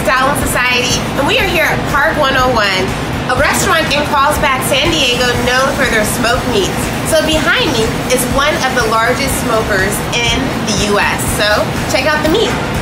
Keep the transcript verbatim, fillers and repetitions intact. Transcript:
Stalin Society, and we are here at Park one oh one, a restaurant in Carlsbad, San Diego, known for their smoked meats. So behind me is one of the largest smokers in the U S So check out the meat.